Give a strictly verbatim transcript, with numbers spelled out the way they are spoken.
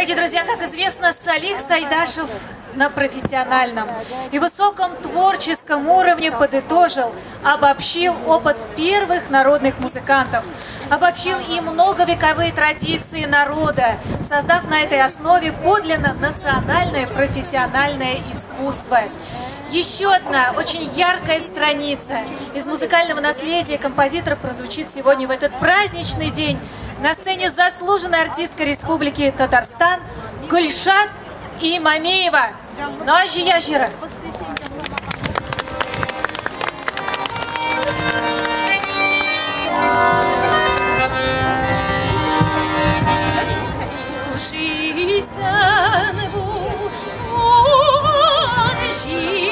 Дорогие друзья, как известно, Салих Сайдашев на профессиональном и высоком творческом уровне подытожил, обобщил опыт первых народных музыкантов, обобщил и многовековые традиции народа, создав на этой основе подлинно национальное профессиональное искусство. Еще одна очень яркая страница из музыкального наследия композитора прозвучит сегодня в этот праздничный день на сцене заслуженная артистка Республики Татарстан Гульшат Имамеева. Ножи яжира. Жизнь